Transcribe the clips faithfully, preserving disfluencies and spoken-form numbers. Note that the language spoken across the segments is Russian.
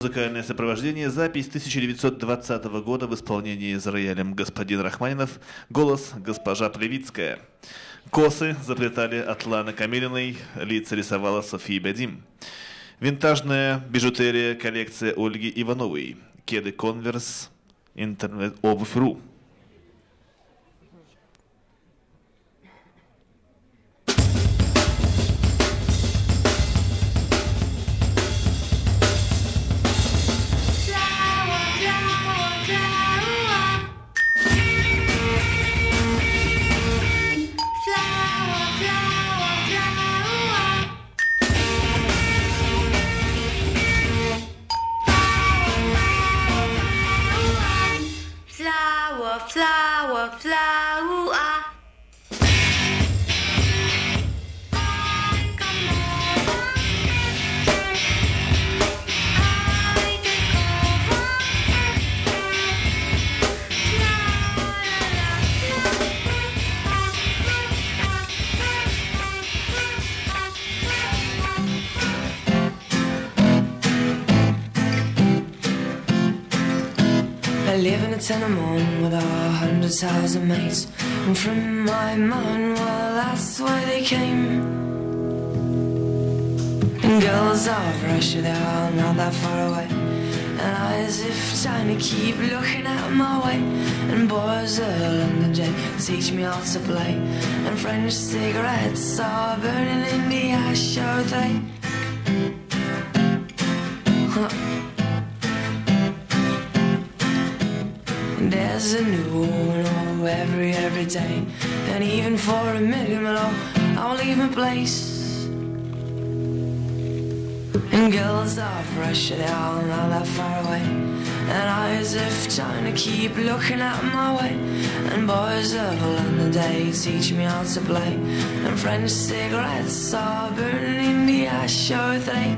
Музыкальное сопровождение, запись тысяча девятьсот двадцатого года в исполнении за роялем господин Рахманинов, голос госпожа Плевицкая. Косы заплетали Атлана Камилиной, лица рисовала София Бадим. Винтажная бижутерия, коллекция Ольги Ивановой. Кеды Конверс, интернет-обувь.ру. Flower, flower. I live in a tenement with a hundred thousand mates, and from my mind, well, that's why they came. And girls of Russia, they're all not that far away, and I as if trying to keep looking out my way. And boys of London J teach me how to play, and French cigarettes are burning in the ash, are they? Huh. There's a new one, oh, every, every day. And even for a minute, oh, I'll leave my place. And girls of Russia, they're all not that far away, and I as if trying to keep looking out my way. And boys of London, they teach me how to play, and French cigarettes are burning in the ash, are they?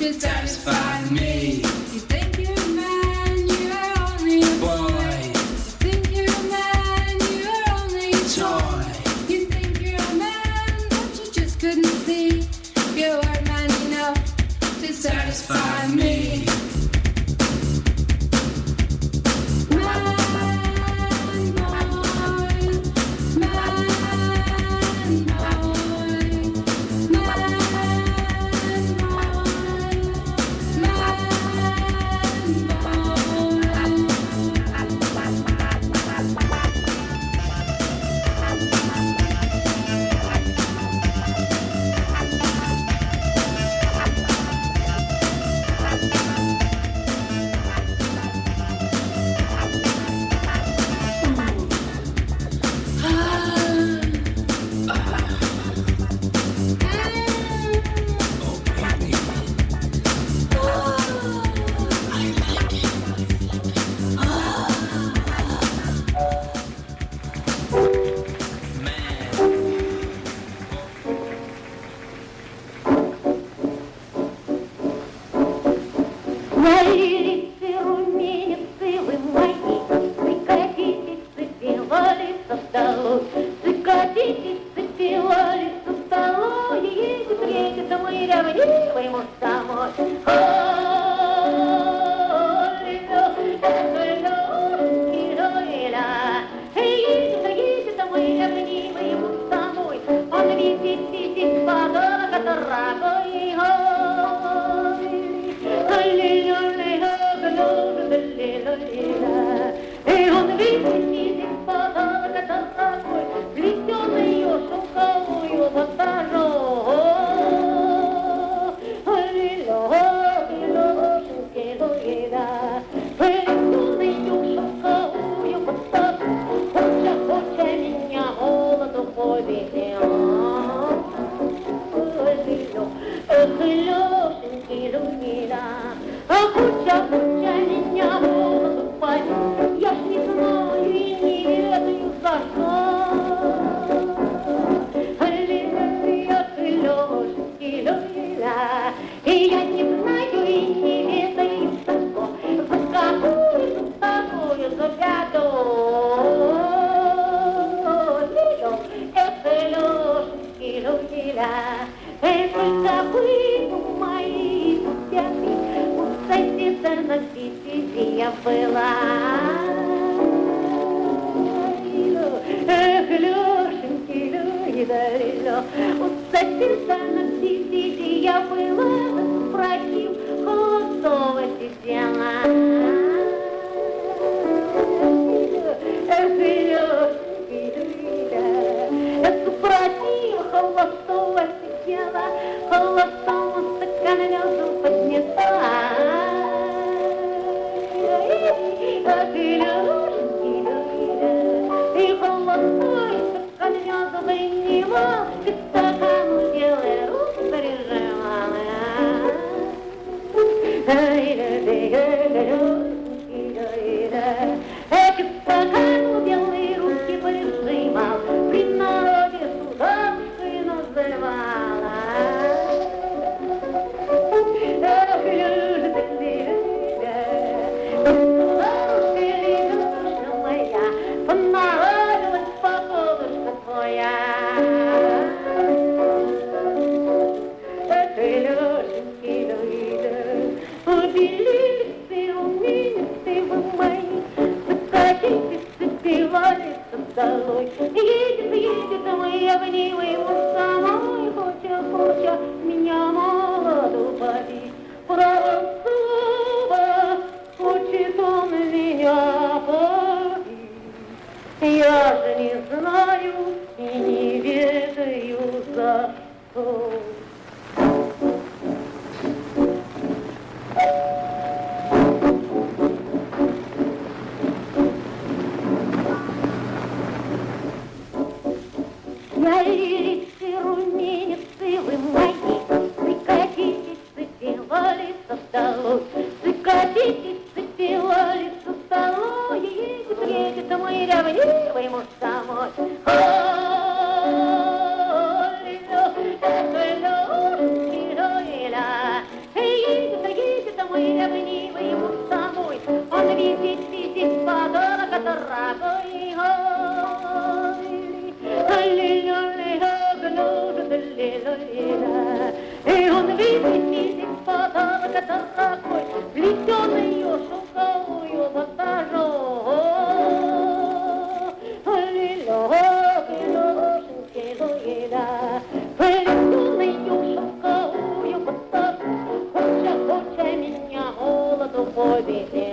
to satisfy me. You think you're a man, you're only a boy. You think you're a man, you're only a toy. You think you're a man, but you just couldn't see. You weren't man enough to satisfy me. Hey, мой ревнивый муж самой, он видит, видит подорога дорогой. И он видит, видит подорога дорогой, плетеную шелковую ватажой. Меня молоду победить.